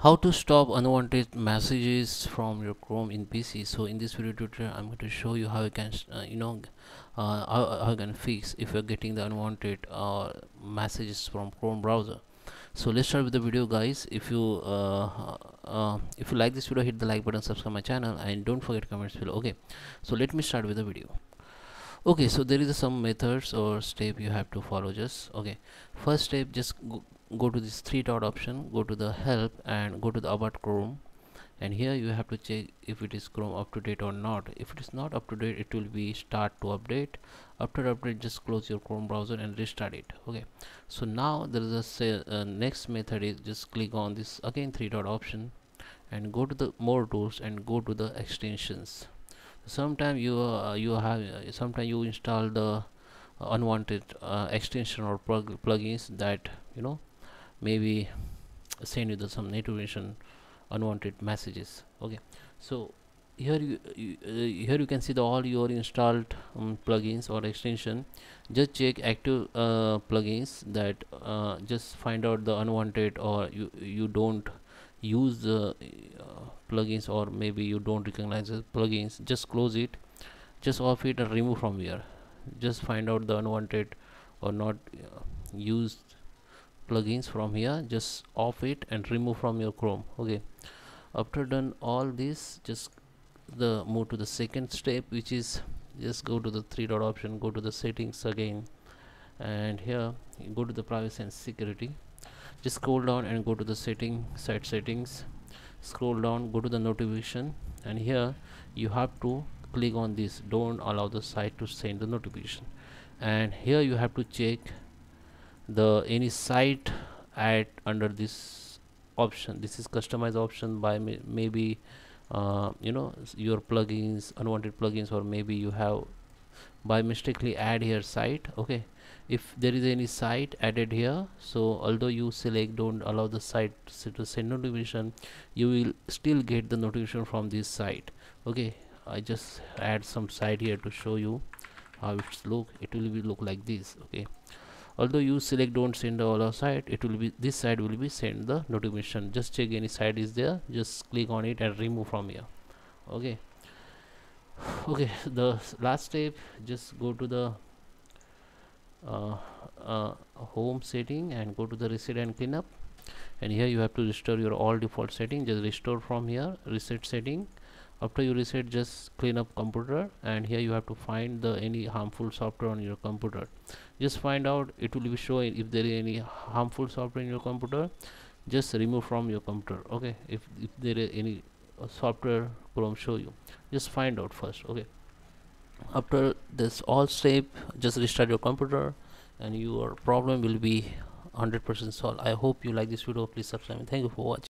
How to stop unwanted messages from your Chrome in PC. So in this video tutorial I'm going to show you how you can how you can fix if you're getting the unwanted messages from Chrome browser. So let's start with the video, guys. If you like this video, hit the like button, subscribe my channel, and don't forget comments below. Okay, so let me start with the video. Okay, so there is some methods or step you have to follow. Just okay, first step, just go to this three dot option, go to the help and go to the about Chrome, and here you have to check if it is Chrome up to date or not. If it is not up to date, it will be start to update. After update, just close your Chrome browser and restart it. Okay, so now there is a next method is just click on this again three dot option and go to the more tools and go to the extensions. Sometimes sometimes you install the unwanted extension or plugins that maybe send you some notification unwanted messages. Okay, so here you can see all your installed plugins or extension. Just check active plugins that just find out the unwanted, or you don't use the plugins, or maybe you don't recognize the plugins. Just close it, just off it and remove from here. Just find out the unwanted or not used plugins from here, just off it and remove from your Chrome. Okay, after done all this, just move to the second step, which is just go to the three dot option, go to the settings again, and here you go to the privacy and security. Just scroll down and go to the site settings, scroll down, go to the notification, and here you have to click on this don't allow the site to send the notification. And here you have to check the any site at under this option. This is customized option by maybe your plugins, unwanted plugins, or maybe you have by mistakenly add here site. Okay, if there is any site added here, so although you select don't allow the site to send notification, you will still get the notification from this site. Okay, I just add some site here to show you how it's look. It will be look like this. Okay, although you select don't send the all site, it will be this side will be send the notification. Just check any site is there, just click on it and remove from here. Okay, the last step, just go to the home setting and go to the reset and cleanup, and here you have to restore your all default setting. Just restore from here, reset setting. After you reset, just clean up computer, and here you have to find the any harmful software on your computer. Just find out, it will be showing if there is any harmful software in your computer, just remove from your computer. Okay, if there is any software Chrome show you, just find out first. Okay, after this all step, just restart your computer and your problem will be 100% solved. I hope you like this video. Please subscribe and thank you for watching.